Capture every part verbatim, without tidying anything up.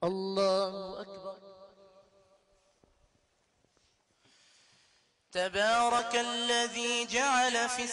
الله أكبر. تبارك الذي جعل في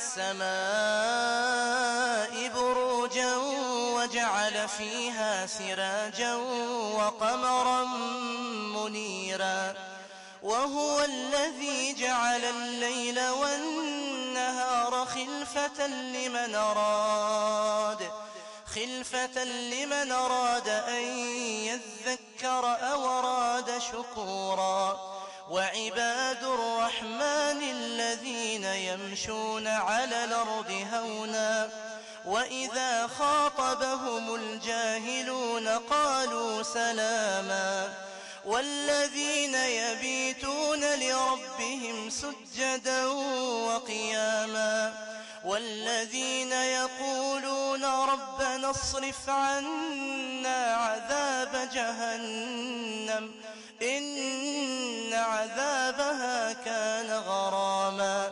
السماء بروجا وجعل فيها سراجا وقمرا منيرا، وهو الذي جعل الليل والنهار خلفة لمن أراد خلفة لمن أراد أن يذكر أو أراد شكورا. وعباد الرحمن الذين يمشون على الأرض هونا وإذا خاطبهم الجاهلون قالوا سلاما. والذين يبيتون لربهم سجدا وقياما، والذين يقولون ربنا اصرف عنا عذاب جهنم إن عذابها كان غراما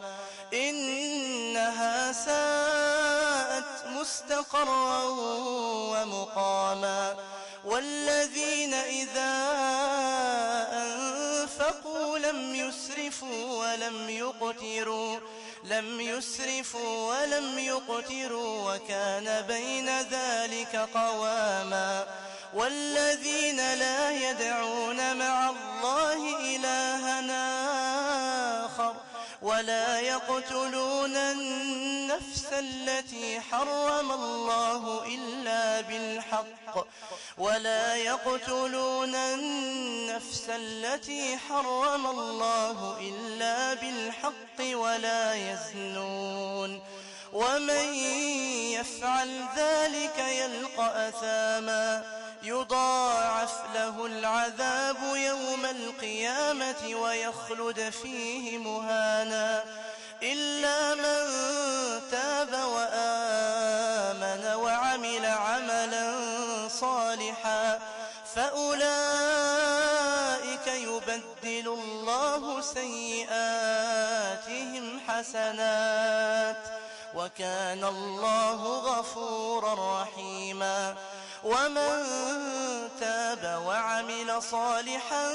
إنها ساءت مستقرا ومقاما. والذين إذا أنفقوا لم يسرفوا ولم يقتروا لم يسرفوا ولم يقتروا وكان بين ذلك قواما. والذين لا يدعون مع الله إلها آخر ولا يقتلون النفس التي حرم الله إلا بالحق ولا يقتلون النفس التي حرم الله إلا بالحق ولا يزنون، ومن يفعل ذلك يلقى أثاما يضاعف له العذاب يوم القيامة ويخلد فيه مهانا إلا من تاب وآمن وعمل عملا صالحا فأولئك يبدل الله سيئاتهم حسنات وكان الله غفورا رحيما. ومن تاب وعمل صالحا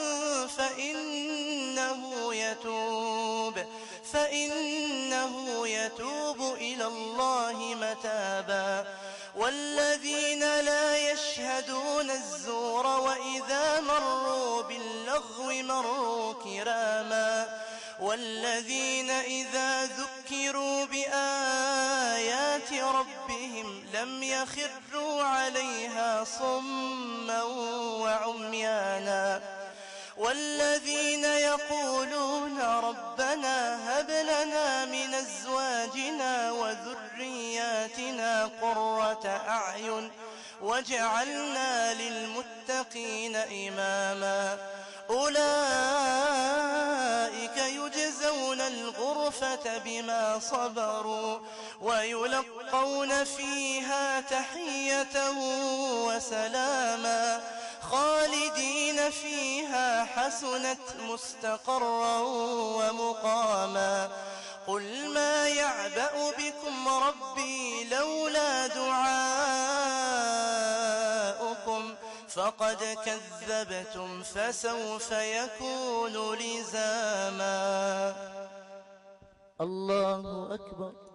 فإنه يتوب فإنه يتوب إلى الله متابا. والذين لا يشهدون الزور وإذا مروا باللغو مروا كراما. والذين إذا ذكروا بآيات ربهم لم يخروا عليها صما وعميانا. والذين يقولون ربنا هب لنا من أزواجنا وذرياتنا قرة أعين واجعلنا للمتقين إماما. أولئك يجزون الغرفة بما صبروا ويلقون فيها تحية وسلاما خالدين فيها حسنت مستقرا ومقاما. قل ما يعبأ بكم ربي لولا دعاؤكم فقد كذبتم فسوف يكون لزاما. الله أكبر.